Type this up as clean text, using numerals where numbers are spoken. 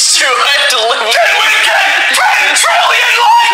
It's true, I have to live with Can we get 10 trillion